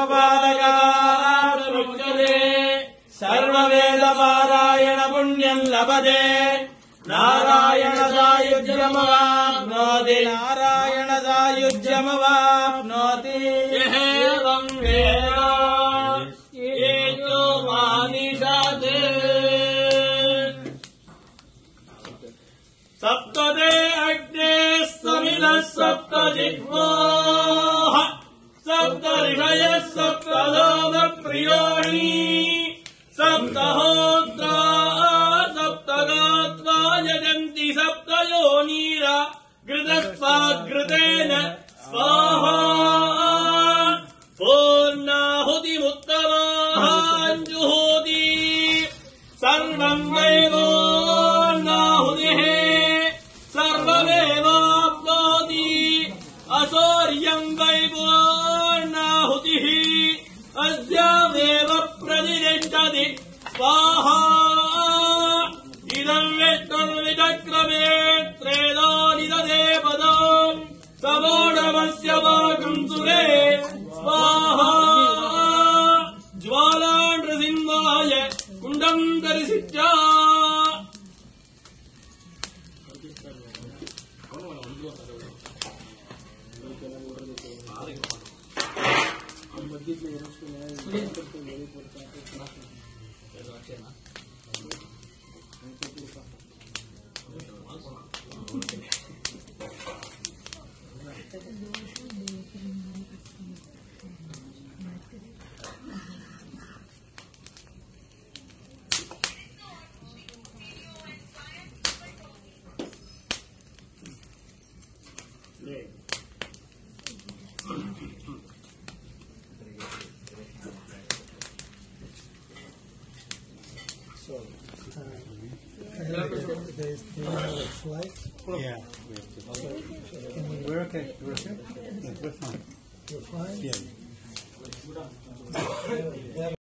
सर्वपादकामुच्यते सर्ववेदपारायण पुण्यम् लभते नारायण सायुज्यमवाप्नोति नारायण सायुज्यमवाप्नोति एवं वेद येषु मानिषते सप्तदे अग्ने समिदः सप्त जिह्वाः सप्त ऋषयः सप्त लोकप्रियाणि सप्तहोत्रा सप्त गात्वा यजन्ति सप्त योनिरा घृतस्वाघृतेन स्वाहा पूर्णाहुतिमुत्तमाहाञ्जुहोति सर्वम् वैवोन्नाहुतिः सर्वमेवाप्नोति असौर्यम् वैवोन्नाहुतिः अस्यामेव प्रतिष्ठति स्वाहा इदम् विष्णुर्विचक्रमे त्रेदानि ददे पदम् समोढमस्य वाकम् सुरे स्वाहा ज्वालानृसिंहाय कुण्डम् दर्शित्या So, they have a flight? Yeah, we have to. We're okay. We're okay. Yeah, we're fine. You're fine? Yeah.